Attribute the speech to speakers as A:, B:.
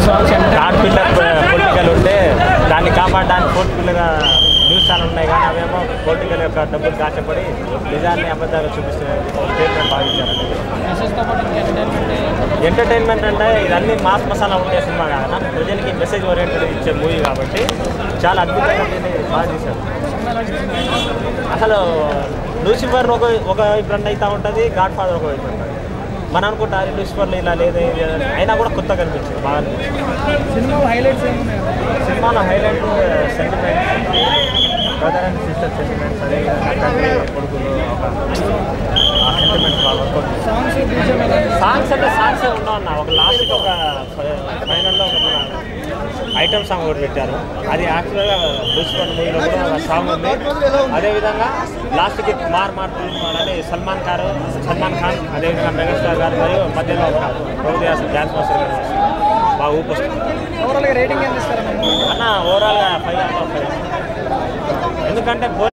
A: Third pillar political ఉంటే దాన్ని కాపాడడానికి ఫోర్త్ పిల్లర్గా న్యూస్ ఛానల్ ఉన్నాయి కానీ అవేమో పొలిటికల్ యొక్క డబ్బులు కాచపడి నిజాన్ని అబద్ధాలు చూపిస్తున్నాయి స్టేట్మెంట్ భావించారండి. ఎంటర్టైన్మెంట్ అంటే ఇదన్నీ మాస్ మసాలా ఉండే సినిమా కాదన్నా ప్రజలకి మెసేజ్ ఓరియంటెడ్ ఇచ్చే మూవీ కాబట్టి చాలా అద్భుతంగా దీన్ని బాగా తీశారు. అసలు లూసిఫర్ ఒక ఇబ్బంది అవుతూ ఉంటుంది, గాడ్ ఫాదర్ ఒక ఇబ్బంది ఉంటుంది. మనం అనుకుంటారు లూసిఫర్లో ఇలా లేదు అయినా కూడా కొత్తగా కనిపించింది, బాగా
B: సినిమాలో హైలైట్స్
A: సినిమాలో highlight sentiment, brother and sister sentiments, అదే కొడుకులు ఆ సెంటిమెంట్స్ బాగా వర్క్. సాంగ్స్ అంటే సాంగ్స్ ఉండవన్నా ఒక లాస్ట్కి ఒక ఫైనల్లో ఒక ఐటమ్ సాంగ్ ఒకటి పెట్టారు. అది యాక్చువల్గా లూసిఫర్ మూవీలో కూడా ఒక సాంగ్ ఉంది. అదేవిధంగా లాస్ట్కి మార్పులు సల్మాన్ ఖాన్ అదేవిధంగా మెగాస్టార్ గారు మరియు మధ్యలో ప్రభుదేవాస్ డ్యాన్స్ మాస్టర్ గారు బాగా ఊపొస్తుంది.
B: ఓవరాల్గా రేటింగ్ ఎంత ఇస్తారు
A: అన్న? ఓవరాల్గా 5/5 ఎందుకంటే